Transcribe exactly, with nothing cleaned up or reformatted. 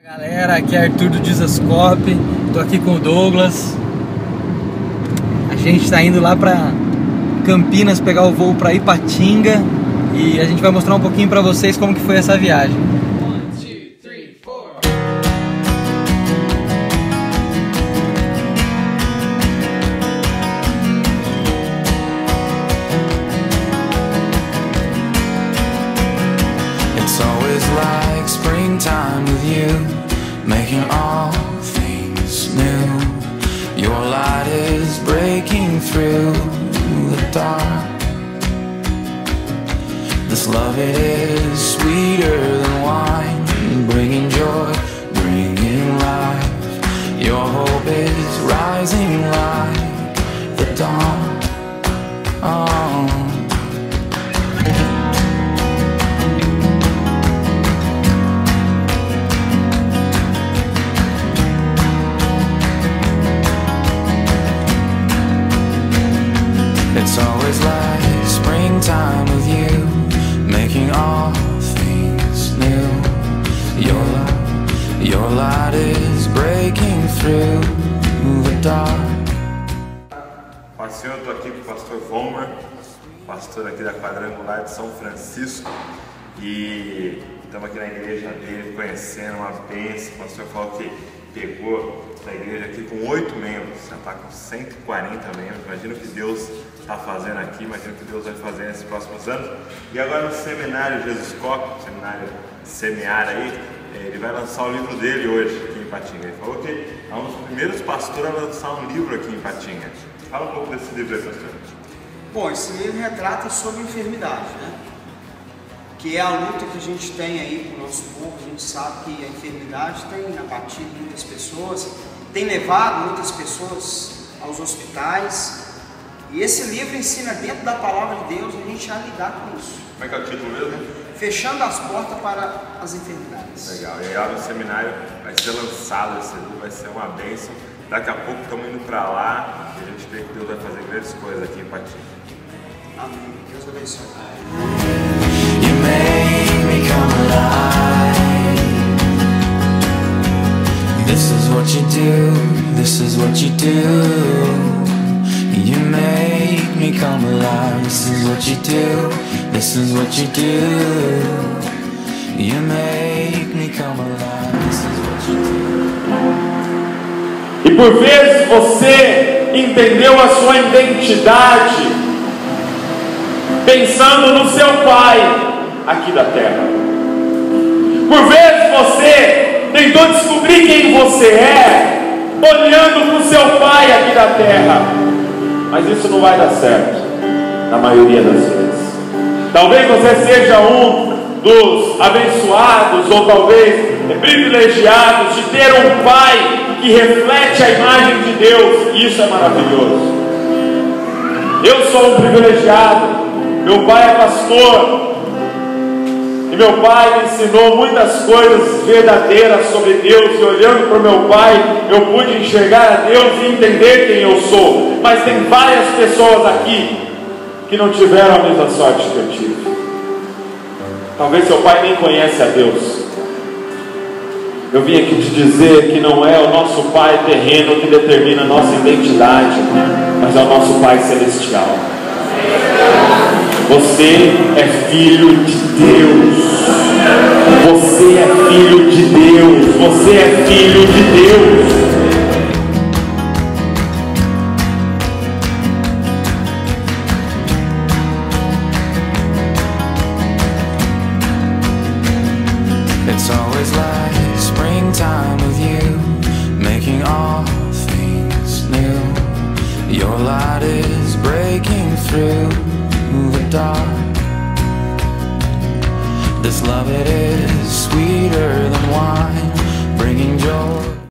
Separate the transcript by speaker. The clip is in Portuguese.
Speaker 1: Galera, aqui é Arthur do Dizascope, tô aqui com o Douglas. A gente tá indo lá pra Campinas pegar o voo pra Ipatinga e a gente vai mostrar um pouquinho pra vocês como que foi essa viagem.
Speaker 2: It's always like springtime with you, making all things new. Your light is breaking through the dark. This love, it is sweeter than wine, bringing joy, bringing life. Your hope is rising like the dawn. Oh. It's always like springtime with you, making all things new. Your light, your light is breaking through the dark.
Speaker 3: Pastor, eu tô aqui com o pastor Vomer, pastor aqui da Quadrangular de São Francisco, e estamos aqui na igreja dele, conhecendo uma bênção. O pastor falou que pegou a igreja aqui com oito membros, já está com cento e quarenta membros. Imagina o que Deus está fazendo aqui, imagina o que Deus vai fazer nesses próximos anos. E agora no seminário Jesuscope, seminário Semear aí, ele vai lançar o livro dele hoje aqui em Ipatinga. Ele falou que é um dos primeiros pastores a lançar um livro aqui em Ipatinga. Fala um pouco desse livro aí, pastor.
Speaker 4: Bom, esse livro retrata sobre enfermidade, né? Que é a luta que a gente tem aí com o nosso povo. A gente sabe que a enfermidade tem abatido muitas pessoas, tem levado muitas pessoas aos hospitais. E esse livro ensina, dentro da palavra de Deus, a gente a lidar com isso.
Speaker 3: Como é que é o título mesmo?
Speaker 4: Fechando as portas para as enfermidades.
Speaker 3: Legal, e aí lá no seminário vai ser lançado esse livro, vai ser uma bênção. Daqui a pouco estamos indo para lá e a gente vê que Deus vai fazer grandes coisas aqui em Ipatinga.
Speaker 4: Amém. Deus abençoe.
Speaker 2: You make me come alive. This is what you do, this is what you do. You make me come alive. This is what you do, this is what you do. You make me come alive. This is what you do.
Speaker 5: E por vezes você entendeu a sua identidade pensando no seu pai aqui da terra. Por vezes você tentou descobrir quem você é olhando para o seu pai aqui da terra. Mas isso não vai dar certo, na maioria das vezes. Talvez você seja um dos abençoados, ou talvez privilegiados, de ter um pai que reflete a imagem de Deus, e isso é maravilhoso. Eu sou um privilegiado, meu pai é pastor, e meu pai me ensinou muitas coisas verdadeiras sobre Deus, e olhando para o meu pai, eu pude enxergar a Deus e entender quem eu sou. Mas tem várias pessoas aqui que não tiveram a mesma sorte que eu tive. Talvez seu pai nem conhece a Deus. Eu vim aqui te dizer que não é o nosso pai terreno que determina a nossa identidade, mas é o nosso pai celestial. Você é filho de Deus. Você é filho de Deus. Você é filho de Deus.
Speaker 2: It's always like springtime with you, making all things new. Your light is breaking through the dark. This love, it is sweeter than wine, bringing joy.